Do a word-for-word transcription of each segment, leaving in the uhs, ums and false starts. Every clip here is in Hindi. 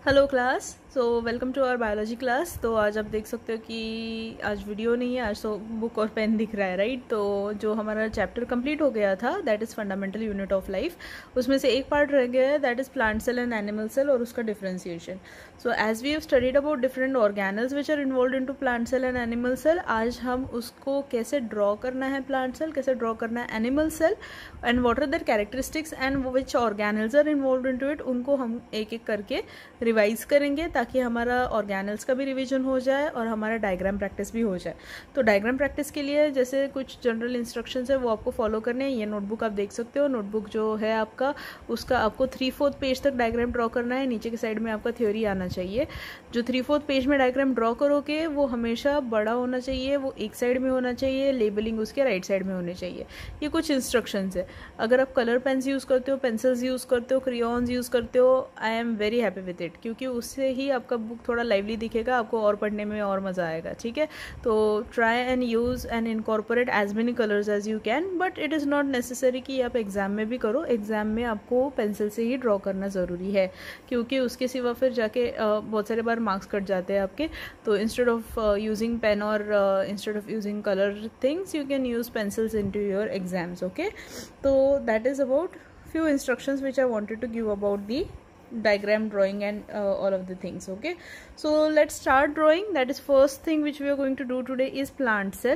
Hello class. So welcome to our biology class. तो आज आप देख सकते हो कि आज वीडियो नहीं है, आज तो बुक और पेन दिख रहा है, राइट। तो जो हमारा चैप्टर कंप्लीट हो गया था that is fundamental unit of life, उसमें से एक पार्ट रह गया है that is plant cell and animal cell और उसका differentiation. So as we have studied about different organelles which are involve in to plant cell and animal cell, आज हम उसको कैसे ड्रॉ करना है प्लांट सेल, कैसे ड्रॉ करना है animal cell and what are their characteristics and which organelles are involve in to it, उनको हम एक एक करके रिवाइज करेंगे ताकि हमारा ऑर्गेनल्स का भी रिवीजन हो जाए और हमारा डायग्राम प्रैक्टिस भी हो जाए। तो डायग्राम प्रैक्टिस के लिए जैसे कुछ जनरल इंस्ट्रक्शंस है वो आपको फॉलो करने हैं। ये नोटबुक आप देख सकते हो, नोटबुक जो है आपका उसका आपको थ्री फोर्थ पेज तक डायग्राम ड्रॉ करना है। नीचे के साइड में आपका थ्योरी आना चाहिए। जो थ्री फोर्थ पेज में डायग्राम ड्रॉ करोगे वो हमेशा बड़ा होना चाहिए, वो एक साइड में होना चाहिए, लेबलिंग उसके राइट साइड में होनी चाहिए। ये कुछ इंस्ट्रक्शंस है। अगर आप कलर पेन्स यूज़ करते हो, पेंसिल्स यूज़ करते हो, क्रेयॉन्स यूज़ करते हो, I am very happy with it, क्योंकि उससे ही आपका बुक थोड़ा लाइवली दिखेगा, आपको और पढ़ने में और मज़ा आएगा। ठीक है, तो try and use and incorporate as many colours as you can, but it is not necessary कि आप एग्जाम में भी करो। एग्जाम में आपको पेंसिल से ही ड्रॉ करना ज़रूरी है, क्योंकि उसके सिवा फिर जाके बहुत सारे बार मार्क्स कट जाते हैं आपके। तो इंस्टेड ऑफ यूजिंग पेन और instead of using colour things you can use pencils in to your exams. Okay, तो that is about few instructions which I wanted to give about the diagram drawing and uh, all of the things. Okay, so let's start drawing. That is first thing which we are going to do today is plant cell.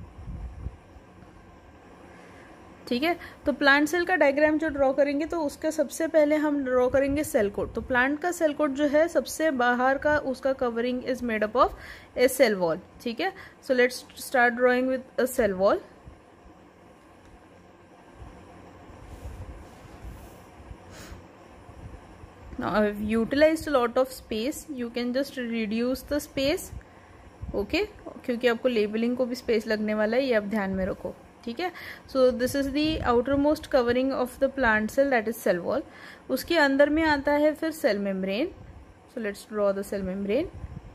ठीक है, तो प्लांट सेल का डायग्राम जो ड्रॉ करेंगे तो उसका सबसे पहले हम ड्रॉ करेंगे सेल कोड। तो प्लांट का सेल कोड जो है सबसे बाहर का उसका covering is made up of a cell wall. ठीक है, so let's start drawing with a cell wall. Now I've utilized a lot of space, you can just reduce the space. okay, क्योंकि आपको लेबलिंग को भी स्पेस लगने वाला है, ये आप ध्यान में रखो। ठीक है, so this is the outermost covering of the plant cell that is cell wall. उसके अंदर में आता है फिर cell membrane. So let's draw the cell membrane.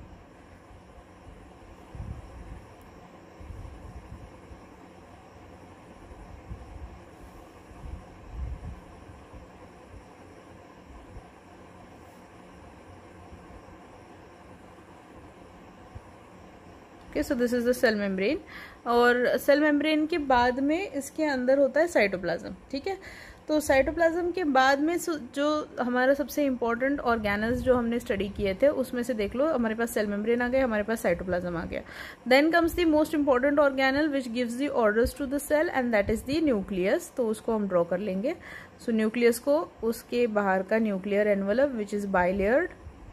Okay, so this is the cell membrane. और सेल मेम्ब्रेन के बाद में इसके अंदर होता है साइटोप्लाज्म। ठीक है, तो साइटोप्लाज्म के बाद में जो हमारा सबसे इंपॉर्टेंट ऑर्गेनल्स जो हमने स्टडी किए थे उसमें से देख लो, हमारे पास सेल मेम्ब्रेन आ गया, हमारे पास साइटोप्लाज्म आ गया। Then comes the most important organelle which gives the orders to the cell and that is the nucleus. तो उसको हम ड्रॉ कर लेंगे। सो so, न्यूक्लियस को उसके बाहर का nuclear envelope which is bilayered.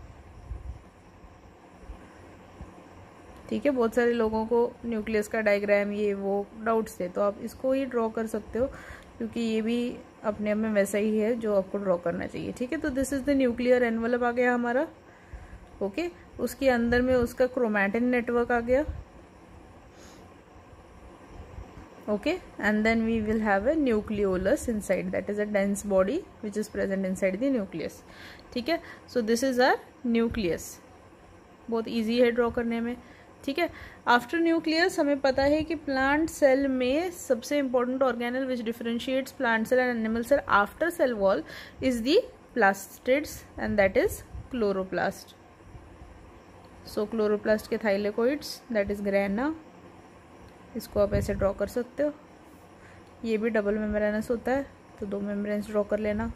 ठीक है, बहुत सारे लोगों को न्यूक्लियस का डायग्राम ये वो डाउट्स थे, तो आप इसको ही ड्रॉ कर सकते हो क्योंकि ये भी अपने आप में वैसा ही है जो आपको ड्रॉ करना चाहिए। ठीक है, तो this is the nuclear envelope आ गया हमारा। ओके, उसके अंदर में उसका क्रोमैटिन नेटवर्क आ गया। Okay, and then we will have a nucleolus inside, that is a dense body which is present inside the nucleus. ठीक है, so this is our nucleus. बहुत इजी है ड्रॉ करने में। ठीक है, आफ्टर न्यूक्लियस हमें पता है कि प्लांट सेल में सबसे important organelle which differentiates plant cell and animal cell after cell wall is the plastids and that is chloroplast. So chloroplast के थाइलेकोइड्स दैट इज ग्रैना, इसको आप ऐसे ड्रॉ कर सकते हो। ये भी डबल मेम्ब्रेनस होता है, तो दो मेम्ब्रेन्स ड्रॉ कर लेना।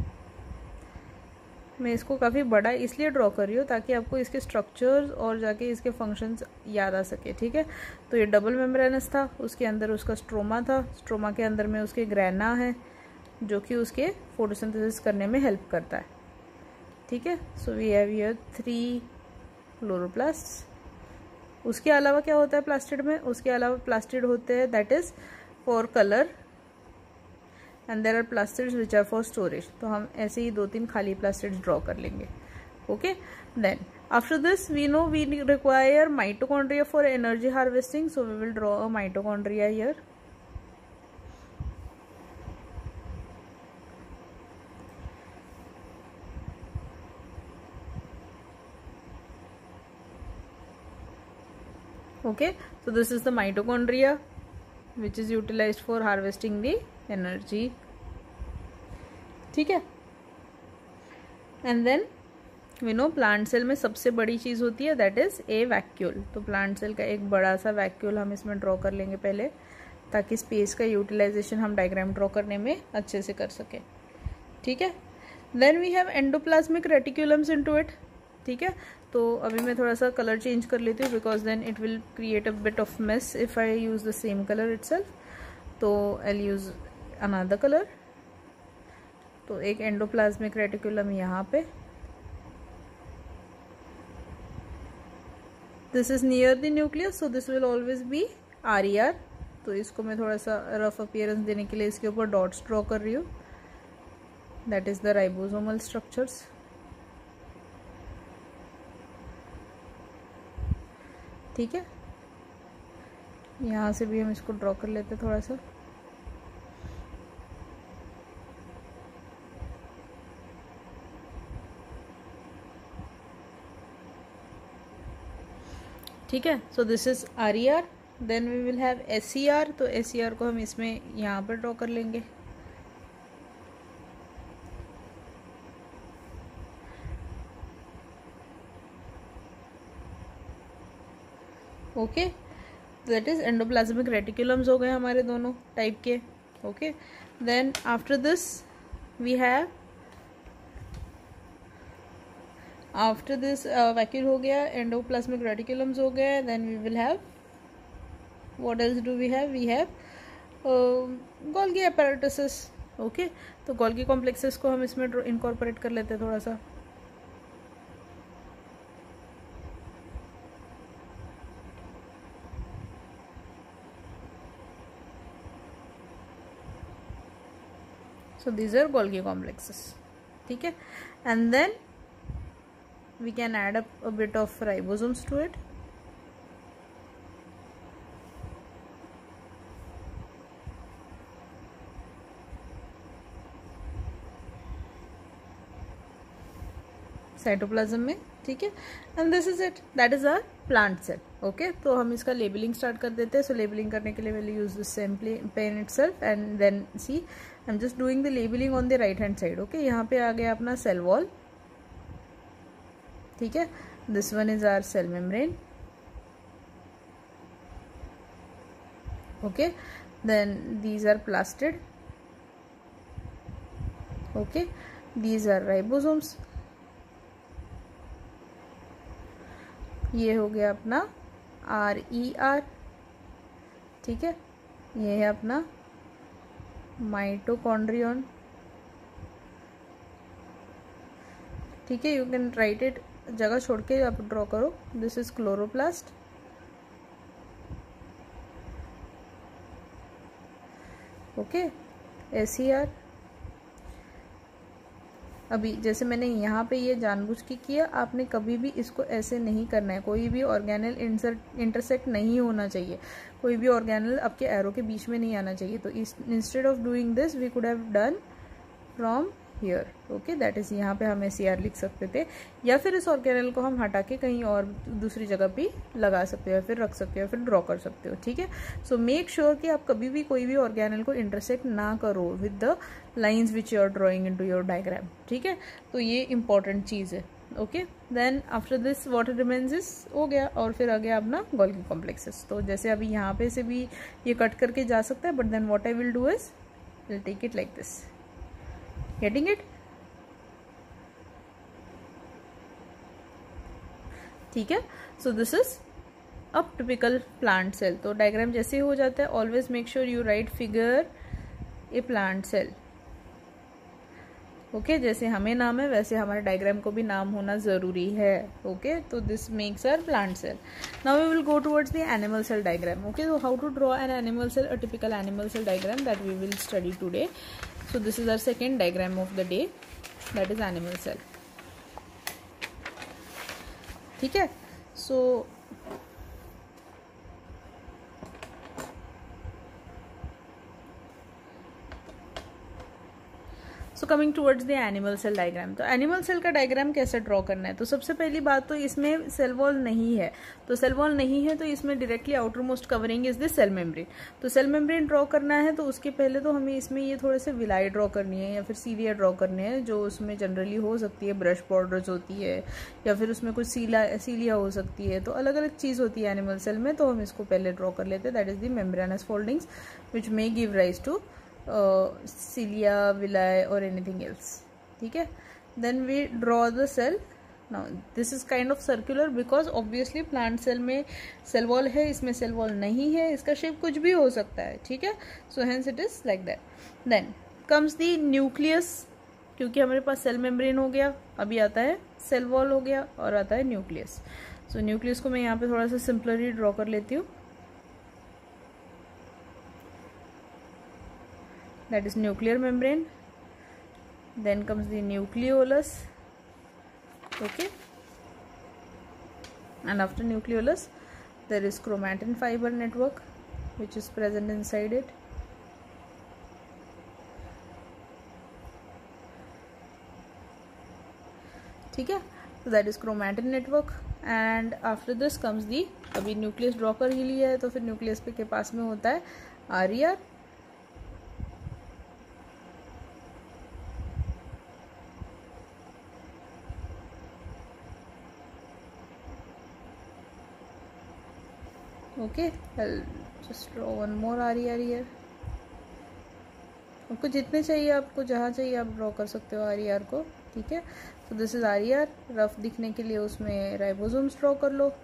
मैं इसको काफ़ी बड़ा इसलिए ड्रॉ कर रही हूँ ताकि आपको इसके स्ट्रक्चर्स और जाके इसके फंक्शंस याद आ सके। ठीक है, तो ये डबल मेम्ब्रेनस था, उसके अंदर उसका स्ट्रोमा था, स्ट्रोमा के अंदर में उसके ग्रैना है जो कि उसके फोटोसिंथेसिस करने में हेल्प करता है। ठीक है, so we have here three chloroplast. उसके अलावा क्या होता है प्लास्टिड में? उसके अलावा प्लास्टिड होते हैं that is for colour and there are plastids which are for storage. तो हम ऐसे ही दो तीन खाली प्लास्टिड्स ड्रॉ कर लेंगे। Okay, then after this we know we require mitochondria for energy harvesting, so we will draw a mitochondria here. okay, so this is the mitochondria which is utilized for harvesting the energy. ठीक है, and then we know plant cell में सबसे बड़ी चीज़ होती है दैट इज़ ए वैक्यूल। तो प्लांट सेल का एक बड़ा सा वैक्यूल हम इसमें ड्रॉ कर लेंगे पहले, ताकि स्पेस का यूटिलाइजेशन हम डायग्राम ड्रॉ करने में अच्छे से कर सकें। ठीक है, then we have endoplasmic reticulums into it. ठीक है, तो अभी मैं थोड़ा सा कलर चेंज कर लेती हूँ because then it will create a bit of mess if I use the same colour itself. तो I will use another colour. तो एक एंडोप्लाज्मिक रेटिकुलम यहाँ पे, this is near the nucleus, so this will always be R E R. तो इसको मैं थोड़ा सा रफ अपीयरेंस देने के लिए इसके ऊपर डॉट्स ड्रॉ कर रही हूँ, that is the ribosomal structures. ठीक है, यहाँ से भी हम इसको ड्रॉ कर लेते थोड़ा सा। ठीक है, so this is R E R. Then we will have S E R. तो एस ई आर को हम इसमें यहाँ पर ड्रॉ कर लेंगे। Okay, that is endoplasmic reticulums हो गए हमारे दोनों टाइप के। Okay, then after this we have, after this vacuole हो गया, एंडोप्लाज्मिक रेटिकुलम्स हो गए, then we will have what else do we have, we have Golgi apparatus। Okay, तो गोल्गी कॉम्प्लेक्सेस को हम इसमें इनकॉर्पोरेट कर लेते हैं थोड़ा सा। So these are Golgi complexes. ठीक है, and then we can add up a bit of ribosomes to it. Cytoplasm में। ठीक है, and this is it, that is our plant cell. Okay, तो हम इसका लेबलिंग स्टार्ट कर देते हैं। सो लेबलिंग करने के लिए will use this same pen itself and then see I am just doing the labelling on the right hand side. Okay, यहाँ पे आ गया अपना सेल वॉल। ठीक है, this one is our cell membrane. Okay, then these are plastid. Okay, these are ribosomes. ये हो गया अपना आर ई आर। ठीक है, ये है अपना माइटोकॉन्ड्रियन। ठीक है, यू कैन राइट इट, जगह छोड़ के आप ड्रॉ करो। This is chloroplast. Okay, S E R. अभी जैसे मैंने यहाँ पे ये जानबूझ के किया, आपने कभी भी इसको ऐसे नहीं करना है। कोई भी ऑर्गेनल इंसर्ट इंटरसेक्ट नहीं होना चाहिए, कोई भी ऑर्गेनल आपके एरो के बीच में नहीं आना चाहिए। तो instead of doing this we could have done from here. Okay, that is, यहाँ पे हम एस सी आर लिख सकते थे, या फिर इस ऑर्गेनल को हम हटा के कहीं और दूसरी जगह भी लगा सकते हो, या फिर रख सकते हो, या फिर ड्रॉ कर सकते हो। ठीक है, सो मेक श्योर कि आप कभी भी कोई भी ऑर्गेनल को इंटरसेक्ट ना करो with the lines which you are drawing in to your diagram. ठीक है, तो ये इंपॉर्टेंट चीज़ है। Okay, then after this what remains is हो गया, और फिर आ गया अपना गोल्गी कॉम्प्लेक्सेस। तो जैसे अभी यहाँ पे से भी ये कट करके जा सकता है, but then what I will do is will take it like this. Getting it? ठीक है, so this is a typical plant cell. तो डायग्राम जैसे ही हो जाता है, always make sure you write figure a plant cell. Okay, जैसे हमें नाम है वैसे हमारे डायग्राम को भी नाम होना जरूरी है। ओके, तो this makes our plant cell. Now we will go towards the animal cell diagram. Okay, so how to draw an animal cell, a typical animal cell diagram that we will study today. So this is our second diagram of the day, that is animal cell. ठीक है, so so coming towards the animal cell diagram, तो एनिमल सेल का डायग्राम कैसे ड्रॉ करना है। तो सबसे पहली बात तो इसमें सेल वॉल नहीं है, तो सेल वॉल नहीं है तो इसमें directly outermost covering is the cell membrane. तो सेल मेम्ब्रेन ड्रॉ करना है तो उसके पहले तो हमें इसमें ये थोड़े से विलाई ड्रॉ करनी है या फिर सीलिया ड्रॉ करनी है, जो उसमें जनरली हो सकती है ब्रश बॉर्डर्स होती है या फिर उसमें कुछ सीला सीलिया हो सकती है, तो अलग अलग चीज़ होती है एनिमल सेल में। तो हम इसको पहले ड्रॉ कर लेते हैं, that is the membranous foldings which may give rise to cilia, villi और एनीथिंग एल्स। ठीक है, then we draw the cell. Now this is kind of circular because obviously plant cell में सेल वॉल है, इसमें सेल वॉल नहीं है, इसका शेप कुछ भी हो सकता है। ठीक है, so hence it is like that. Then comes the nucleus, क्योंकि हमारे पास सेल मेम्ब्रेन हो गया, अभी आता है सेल वॉल हो गया और आता है न्यूक्लियस। सो so, न्यूक्लियस को मैं यहाँ पे थोड़ा सा सिंपलरी ड्रॉ कर लेती हूँ, that is nuclear membrane. Then comes the nucleolus, okay, and after nucleolus there is chromatin fiber network which is present inside it. ठीक है, so that is chromatin network and after this comes the, अभी न्यूक्लियस ड्रॉ कर ही लिया है तो फिर न्यूक्लियस पे के पास में होता है R E R. Okay, just draw one more R E R here. आपको जितने चाहिए, आपको जहाँ चाहिए आप ड्रॉ कर सकते हो आर ई आर को। ठीक है, तो this is R E are. Rough दिखने के लिए उसमें राइबोसोम्स ड्रॉ कर लो।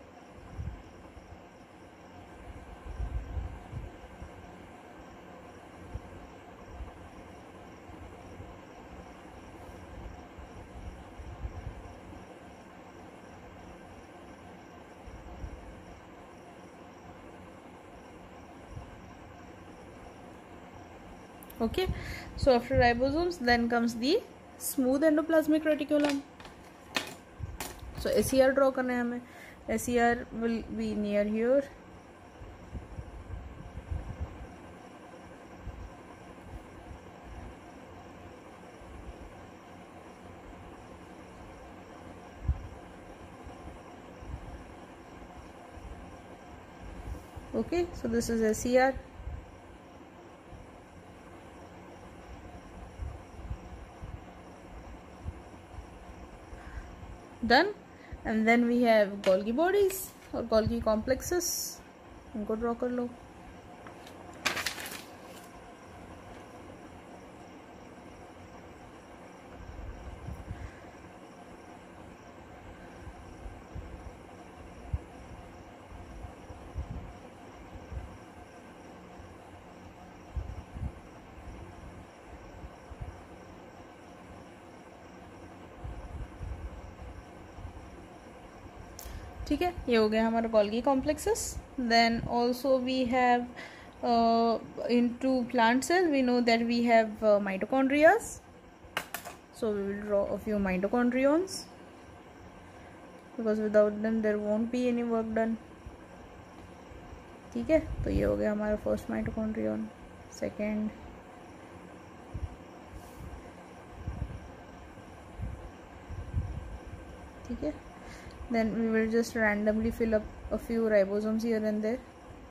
Okay, so after ribosomes then comes the smooth endoplasmic reticulum. So S E R draw करना है हमें, S E R will be near here. Okay, so this is S E R. Done, and then we have Golgi bodies और Golgi complexes, उनको ड्रॉ कर लो। ठीक है, ये हो गया हमारा Golgi complexes. Then also we have into plant cell we know that we have mitochondrias, so we will draw a few mitochondrions because without them there won't be any work done. ठीक है, तो ये हो गया हमारा फर्स्ट माइटोकॉन्ड्रियन, सेकेंड, ठीक है। Then we will just randomly fill up a few ribosomes here and there.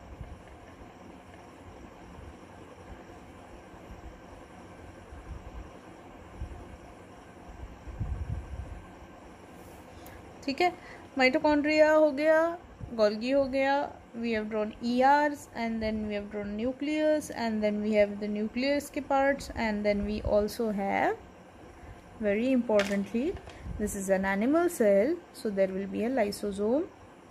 ठीक है, माइटोकॉन्ड्रिया हो गया, गोल्गी हो गया, we have drawn E Rs and then we have drawn nucleus and then we have the nucleus के parts and then we also have, very importantly, this is an animal cell, so there will be a lysosome.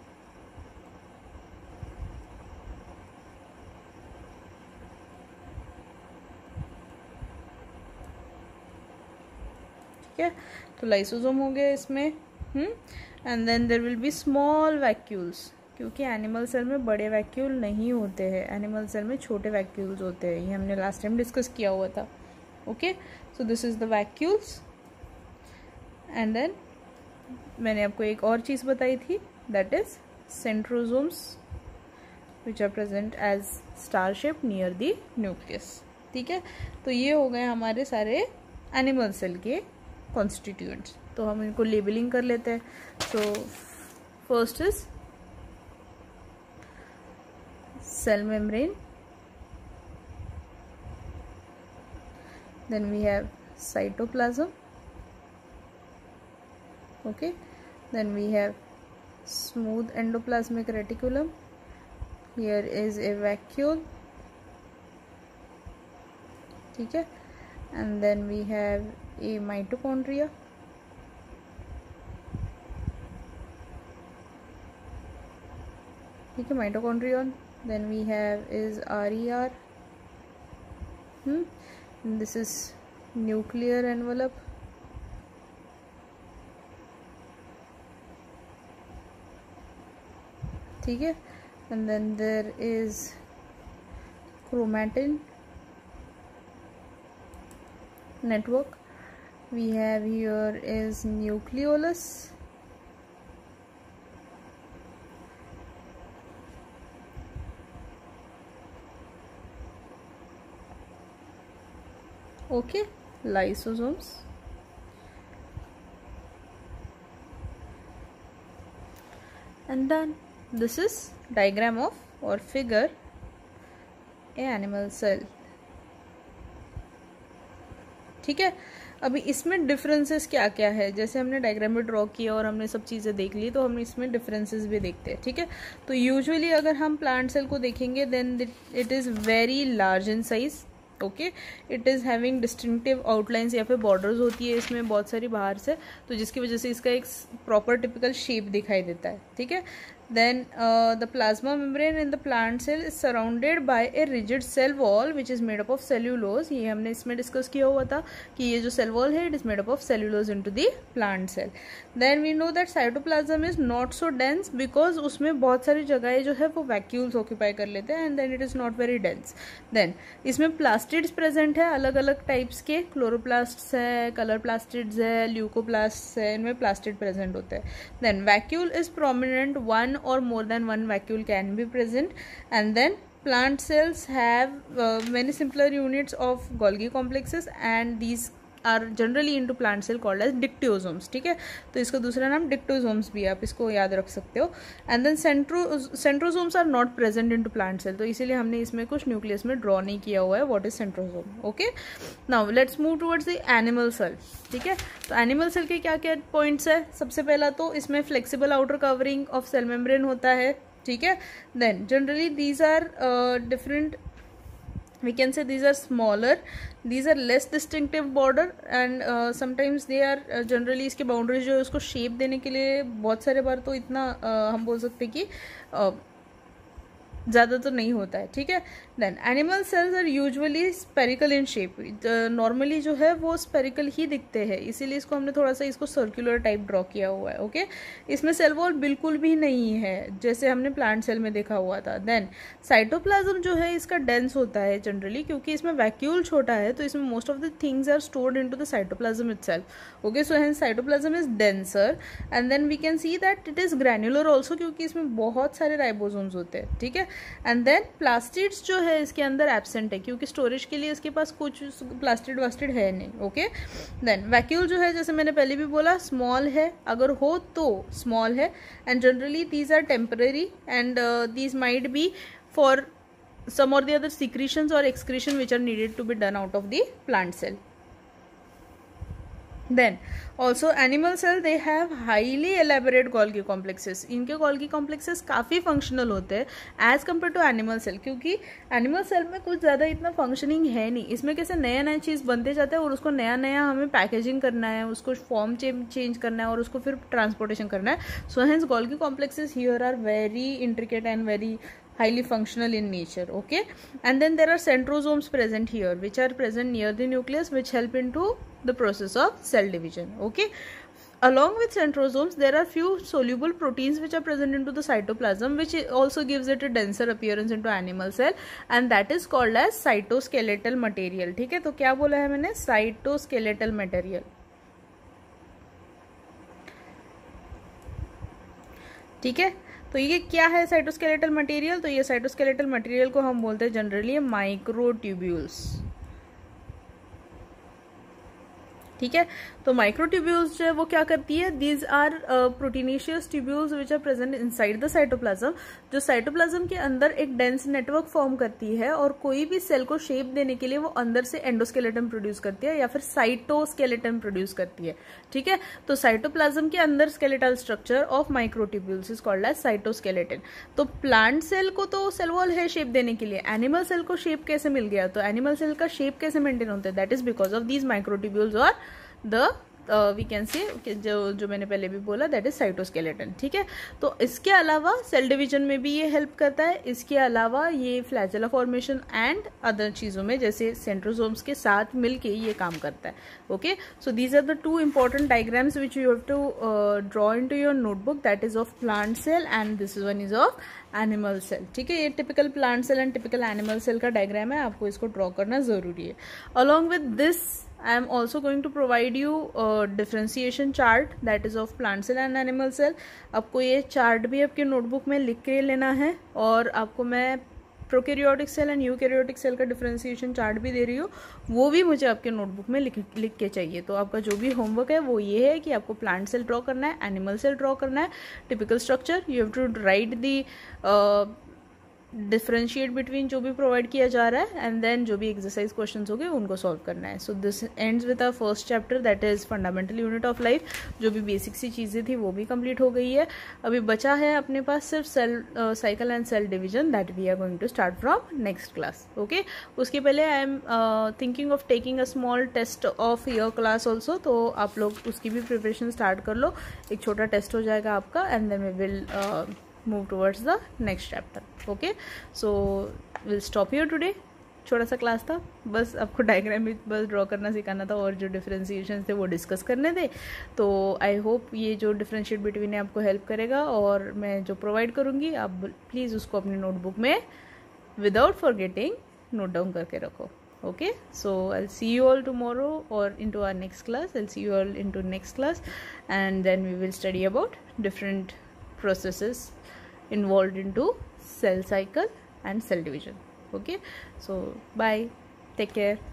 ठीक है, तो लाइसोसोम हो गया इसमें, hmm and then there will be small vacuoles, क्योंकि एनिमल सेल में बड़े वैक्यूल नहीं होते हैं, एनिमल सेल में छोटे वैक्यूल्स होते हैं, ये हमने लास्ट टाइम डिस्कस किया हुआ था। Okay, so this is the vacuoles and then मैंने आपको एक और चीज़ बताई थी, that is centrosomes which are present as star shape near the nucleus. ठीक है, तो ये हो गए हमारे सारे एनिमल सेल के कॉन्स्टिट्यूएंट्स। तो हम इनको लेबलिंग कर लेते हैं। So first is cell membrane, then we have cytoplasm, okay, then we have smooth endoplasmic reticulum, here is a vacuole, ठीक है, and then we have a mitochondria, ठीक है, mitochondrion, then we have is R E R, hmm? and this is nuclear envelope, ठीक है, and then there is chromatin network, we have here is nucleolus, okay, lysosomes, and then this is diagram of or figure a animal cell, ठीक है। अभी इसमें डिफरेंसेस क्या क्या है, जैसे हमने डायग्राम में ड्रॉ किया और हमने सब चीज़ें देख ली, तो हम इसमें डिफरेंसेस भी देखते हैं, ठीक है। तो यूजुअली अगर हम प्लांट सेल को देखेंगे then it is very large in size, okay, it is having distinctive outlines या फिर बॉर्डर्स होती है इसमें बहुत सारी बाहर से, तो जिसकी वजह से इसका एक प्रॉपर टिपिकल शेप दिखाई देता है, ठीक है। then uh, the plasma membrane in the plant cell is surrounded by a rigid cell wall which is made up of cellulose. ये हमने इसमें डिस्कस किया हुआ था कि ये जो cell wall है it is made up of cellulose into the plant cell. Then we know that cytoplasm is not so dense because उसमें बहुत सारी जगहें जो है वो vacuoles occupy कर लेते हैं and then it is not very dense. Then इसमें plastids present है अलग अलग types के, chloroplasts है, color plastids है, leucoplasts है, इनमें plastid present होते हैं. Then vacuole is prominent, one or more than one vacuole can be present, and then plant cells have uh, many simpler units of Golgi complexes and these are generally into plant cell called as dictyosomes. ठीक है, तो इसका दूसरा नाम dictyosomes भी है, आप इसको याद रख सकते हो. And then centro centrosomes are not present into plant cell, तो इसीलिए हमने इसमें कुछ न्यूक्लियस में ड्रॉ नहीं किया हुआ है what is centrosome. Okay, now let's move towards the animal cell. ठीक है, तो एनिमल सेल के क्या क्या पॉइंट्स है. सबसे पहला तो इसमें flexible outer covering of cell membrane होता है. ठीक है, then generally these are different, we can say these are smaller, these are less distinctive border and uh, sometimes they are uh, generally इसके boundaries जो है उसको shape देने के लिए बहुत सारे बार तो इतना uh, हम बोल सकते कि uh, ज़्यादा तो नहीं होता है. ठीक है, then animal cells are usually spherical in shape, normally जो है वो स्पेरिकल ही दिखते हैं, इसीलिए इसको हमने थोड़ा सा इसको सर्कुलर टाइप ड्रॉ किया हुआ है. ओके, इसमें सेल वॉल बिल्कुल भी नहीं है जैसे हमने प्लांट सेल में देखा हुआ था. देन साइटोप्लाज्म जो है इसका डेंस होता है जनरली, क्योंकि इसमें वैक्यूल छोटा है तो इसमें most of the things are stored into the cytoplasm itself. Okay, so hence cytoplasm is denser and then we can see that it is granular also, क्योंकि इसमें बहुत सारे राइबोसोम्स होते हैं. ठीक है, एंड देन प्लास्टिड्स जो है इसके अंदर एब्सेंट है क्योंकि स्टोरेज के लिए इसके पास कुछ प्लास्टिड वास्टिड है नहीं. ओके, देन वैक्यूल जो है जैसे मैंने पहले भी बोला स्मॉल है, अगर हो तो स्मॉल है, and generally these are temporary and these might be for some or the other secretions or excretion which are needed to be done out of the plant cell. Then also animal cell they have highly elaborate Golgi complexes. इनके Golgi complexes काफ़ी functional होते हैं as compared to animal cell, क्योंकि animal cell में कुछ ज़्यादा इतना functioning है नहीं. इसमें कैसे नया नया चीज़ बनते जाता है और उसको नया नया हमें पैकेजिंग करना है, उसको फॉर्म चेंज करना है और उसको फिर ट्रांसपोर्टेशन करना है. So hence Golgi complexes here are very intricate and very highly functional in nature. Okay, and then there are centrosomes present here which are present near the nucleus which help into the process of cell division. Okay, along with centrosomes there are few soluble proteins which are present into the cytoplasm which also gives it a denser appearance into animal cell and that is called as cytoskeletal material. ठीक है, तो क्या बोला है मैंने, cytoskeletal material. ठीक है, तो ये क्या है साइटोस्केलेटल मटेरियल, तो ये साइटोस्केलेटल मटेरियल को हम बोलते हैं जनरली माइक्रोट्यूब्यूल्स. ठीक है। तो माइक्रोट्यूब्यूल्स जो है वो क्या करती है, these are proteinaceous tubules which are present inside the cytoplasm, जो साइटोप्लाज्म के अंदर एक डेंस नेटवर्क फॉर्म करती है और कोई भी सेल को शेप देने के लिए वो अंदर से एंडोस्केलेटन प्रोड्यूस करती है या फिर साइटोस्केलेटन प्रोड्यूस करती है। ठीक है, तो साइटोप्लाज्म के अंदर skeletal structure of microtubules is called as cytoskeleton. तो प्लांट सेल को तो सेल वॉल है शेप देने के लिए, एनिमल सेल को शेप कैसे मिल गया, तो एनिमल सेल का शेप कैसे मेंटेन होता है, that is because of these microtubules और द वी कैन से जो जो मैंने पहले भी बोला दैट इज साइटोस्केलेटन। ठीक है, तो इसके अलावा सेल डिवीजन में भी ये हेल्प करता है, इसके अलावा ये फ्लैजेला फॉर्मेशन एंड अदर चीज़ों में जैसे सेंट्रोसोम्स के साथ मिलके ये काम करता है। Okay, so these are the two important diagrams which you have to draw in to your notebook, that is of plant cell and this one is of animal cell. ठीक है, ये typical plant cell and typical animal cell का डायग्राम है, आपको इसको ड्रॉ करना जरूरी है। Along with this I am also going to provide you a differentiation chart that is of plant cell and animal cell। आपको ये चार्ट भी आपके नोटबुक में लिख के लेना है और आपको मैं prokaryotic cell and eukaryotic cell का डिफरेंशिएशन चार्ट भी दे रही हूँ, वो भी मुझे आपके नोटबुक में लिख लिख के चाहिए। तो आपका जो भी होमवर्क है वो ये है कि आपको प्लांट सेल ड्रॉ करना है, एनिमल सेल ड्रॉ करना है, typical structure, you have to write the differentiate between जो भी प्रोवाइड किया जा रहा है एंड देन जो भी एक्सरसाइज क्वेश्चंस हो गए उनको सॉल्व करना है। So this ends with our first chapter that is fundamental unit of life. जो भी बेसिक सी चीज़ें थी वो भी कंप्लीट हो गई है, अभी बचा है अपने पास सिर्फ cell cycle and cell division that we are going to start from next class. Okay, उसके पहले I am thinking of taking a small test of your class also, तो आप लोग उसकी भी प्रिपरेशन स्टार्ट कर लो, एक छोटा टेस्ट हो जाएगा आपका and then we will move towards the next chapter। okay, so we'll stop here today। छोटा सा क्लास था, बस आपको डायग्राम भी बस ड्रॉ करना सिखाना था और जो डिफरेंशिएशन थे वो डिस्कस करने थे। तो आई होप ये जो डिफरेंशिएट बिटवीन है आपको हेल्प करेगा और मैं जो प्रोवाइड करूँगी आप प्लीज़ उसको अपनी नोटबुक में विदाउट फॉरगेटिंग नोट डाउन करके रखो। okay, so I'll see you all tomorrow or into our next class। I'll see you all into next class and then we will study about different processes involved into cell cycle and cell division। okay, so bye, take care।